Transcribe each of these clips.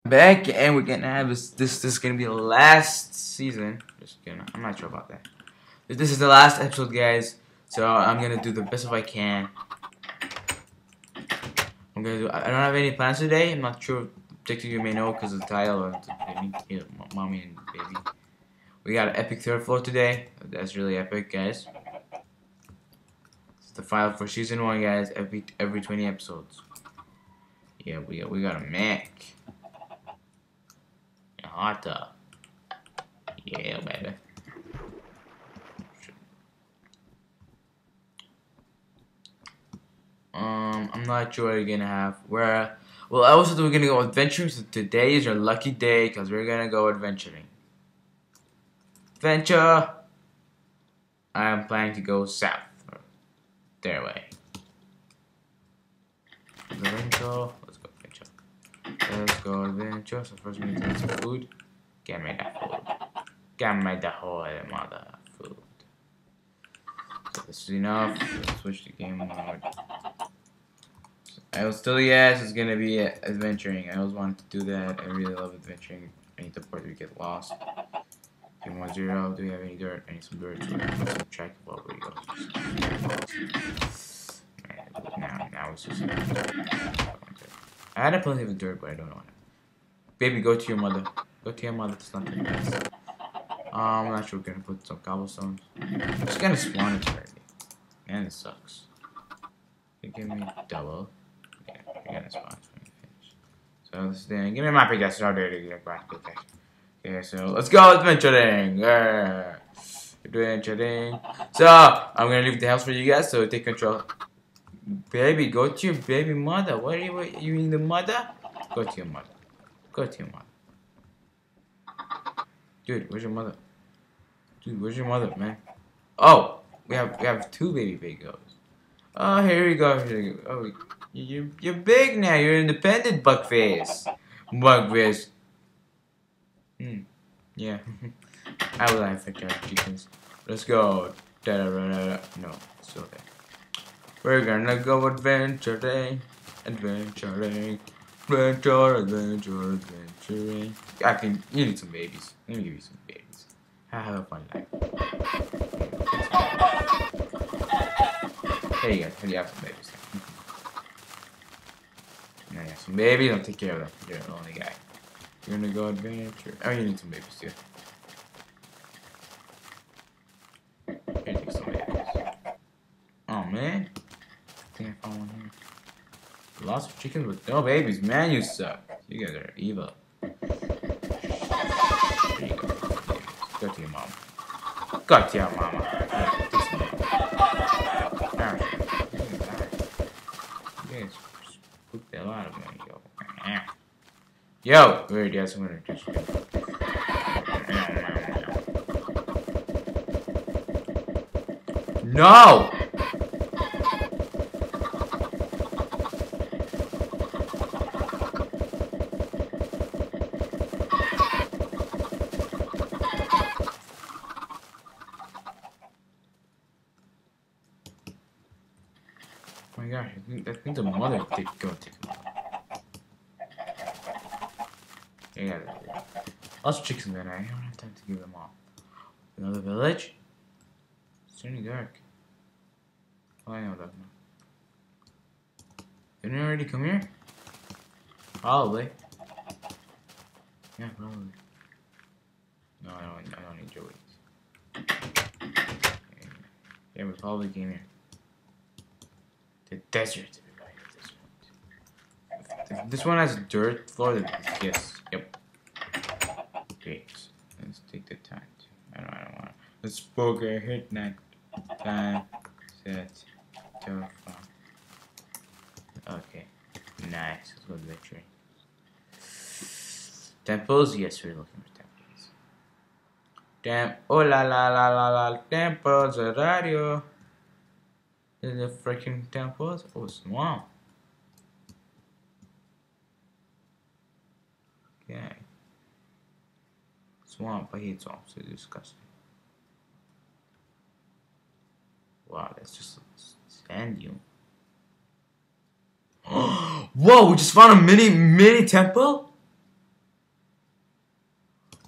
Back and we're gonna have this is gonna be the last season. Just kidding. I'm not sure about that. This is the last episode, guys. So I'm gonna do the best if I can. I don't have any plans today. I'm not sure. Technically, you may know because of the title of the mommy and baby. We got an epic third floor today. That's really epic, guys. It's the final for season 1, guys. Every 20 episodes. Yeah, we got a Mac. A hot tub. Yeah, baby. I'm not sure what we're gonna have. Well, also we're gonna go adventuring. So today is your lucky day because we're gonna go adventuring. Adventure. I'm planning to go south, or their way. Adventure. Let's go adventure. Let's go adventure. So first we need to get some food. Get me that food. Get me the whole mother food. So this is enough. Let's switch to game mode. I will still, yes, it's gonna be adventuring. I always wanted to do that. I really love adventuring. I need to port we get lost. Game 1-0. Do we have any dirt? I need some dirt. So let's check where we go. Now it's just. I had a plenty of dirt, but I don't know it. Baby, go to your mother. Go to your mother. It's not the best. I'm not sure we're gonna put some cobblestones. I'm just gonna spawn it already. Man, it sucks. You give me double. You're gonna spawn when you finish. So this thing, give me my pickaxe. Oh, there you go. Okay, so let's go adventuring. Adventuring. So I'm gonna leave the house for you guys. So take control. Baby, go to your baby mother. What are you mean the mother? Go to your mother. Go to your mother. Dude, where's your mother? Dude, where's your mother, man? Oh, we have two baby goats. Oh, here we go. Here we go. Oh, you're big now. You're independent, Buckface. Buckface. Yeah. I would like to chickens. Let's go. No, still there. We're gonna go adventuring. Adventuring. Adventuring. You need some babies. Let me give you some babies. Have a fun life. There you go. Here you have some babies. Now you have some babies. I'll take care of them. You're the only guy. You're gonna go adventure. Oh, you need some babies too. Here, take some babies. Oh man. I think I found one here. Lots of chickens with no babies. Man, you suck. You guys are evil. There you go. Go to your mom. Go to your mama. Yeah, take some babies. You guys spooked the hell out of me. Yo, weird. Yes, I'm gonna just go. No. Oh my gosh, I think the mother did go take him. Yeah, lots of chickens there. I don't have time to give them all. Another village? It's turning dark. Oh, I know that one. Didn't you already come here? Probably. Yeah, probably. No, I don't need your wings. Yeah, we probably came here. The desert. If this one has a dirt floor, then yes. Yep. Great. Let's take the time. I don't want to. Let's poker hit next time. Set. Turn. Okay. Nice. Let's go adventuring. Temples? Yes, we're looking for temples. Oh la la la la la. Temples. Radio. There's the freaking temples. Oh, swamp. Okay. Swamp. I hate swamps. They're disgusting. Wow, that's just sand dune. Whoa, we just found a mini temple?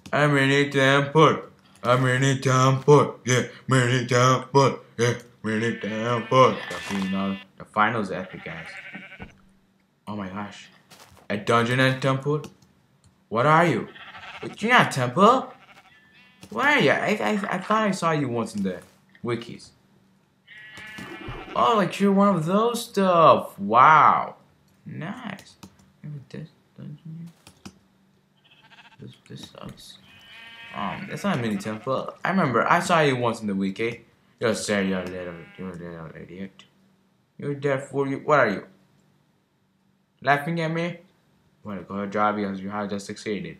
I'm in a temple. I'm in a temple. Yeah, I'm in a temple. Yeah, I'm in a temple. The finals epic, guys. Oh my gosh. A dungeon and temple? What are you? Wait, you're not temple? Where are you? I thought I saw you once in the wikis. Oh, like you're one of those stuff. Wow. Nice. Maybe this dungeon here? This sucks. That's not a mini temple. I remember I saw you once in the wiki. You're sorry, you're a little idiot. You're there for you. What are you? Laughing at me? Want to go to job because you have just succeeded.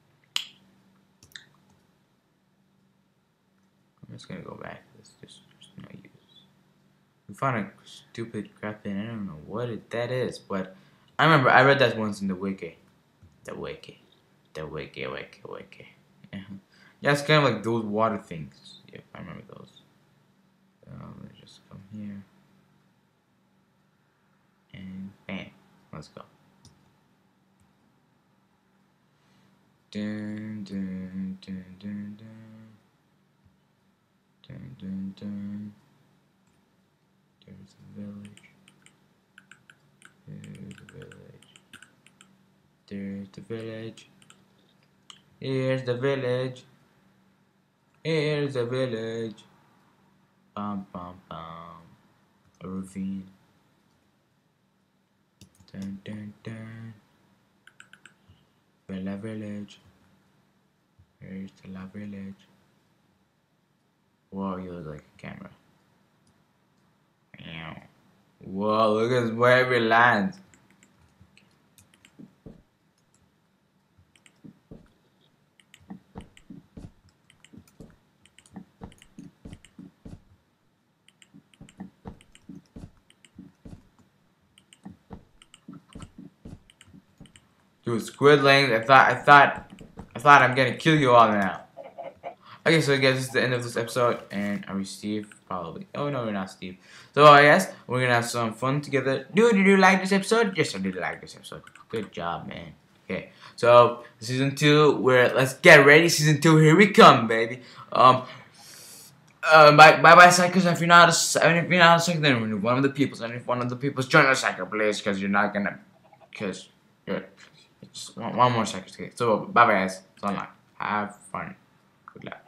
I'm just gonna go back. It's just no use. We found a stupid crap thing. I don't know what that is, but I remember I read that once in the wiki. The wiki. Yeah. Yeah, it's kind of like those water things. Yep, I remember those. Let's just come here. And bam. Let's go. Dun, dun, dun, dun, dun. Dun, dun, dun. There's the village. There's the village. There's the village. Here's the village. Here's the village. Bum bum bum. A ravine. Dun dun dun. Villa village. Here's the La village. Whoa, you look like a camera. Whoa, look at where we land. Dude, Squidlings, I thought I'm gonna kill you all now. Okay, so I guess this is the end of this episode, and are we Steve? Probably. Oh no, we're not Steve. So I guess we're gonna have some fun together. Dude, did you like this episode? Yes, I did like this episode. Good job, man. Okay, so season 2, let's get ready. Season 2, here we come, baby. Bye bye psychos. If you're not a psycho, then remove one of the peoples. And if one of the peoples join the psycho, please, because you're not gonna, because you're just one more psycho. Okay, so bye bye guys. So long. Have fun. Good luck.